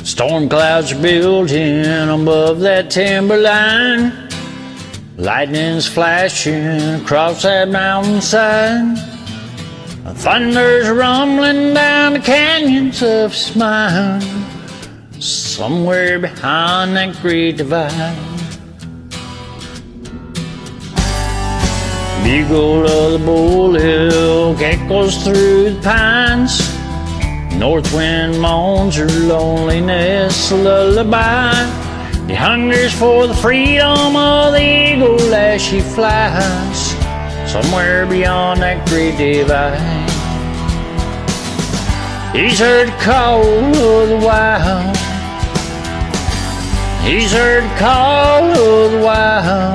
Storm clouds are building above that timberline. Lightning's flashing across that mountainside. Thunder's rumbling down the canyons of his mind. Somewhere behind that great divide, bugle of the bull elk echoes through the pines. North wind moans her loneliness a lullaby. He hungers for the freedom of the eagle as she flies somewhere beyond that great divide. He's heard the call of the wild. He's heard the call of the wild.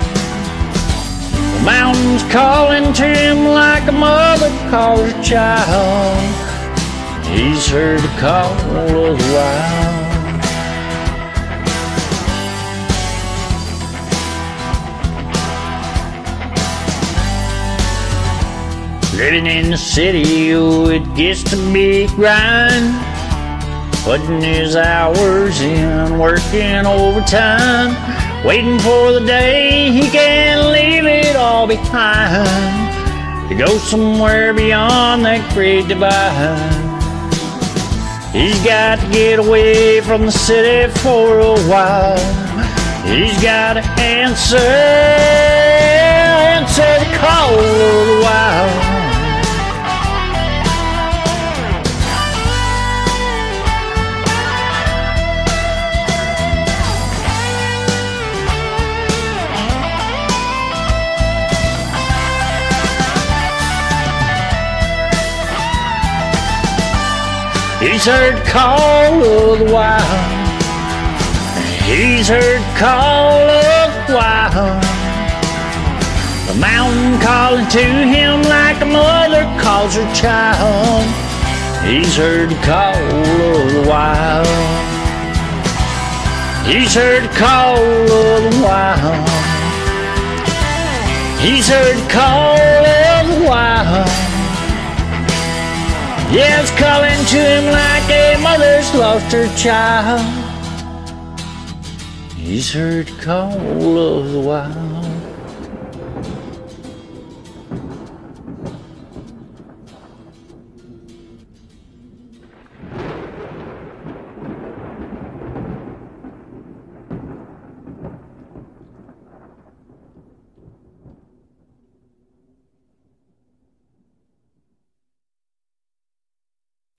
The mountains calling to him like a mother calls her child. He's heard the call of the wild. Living in the city, oh, it gets to be a grind. Putting his hours in, working overtime, waiting for the day he can leave it all behind to go somewhere beyond that great divide. He's got to get away from the city for a while. He's got to answer the call of the wild. He's heard the call of the wild. He's heard the call of the wild. The mountain calling to him like a mother calls her child. He's heard the call of the wild. He's heard the call of the wild. He's heard the call of the wild. Yeah, it's calling to him like a mother's lost her child. He's heard the call of the wild.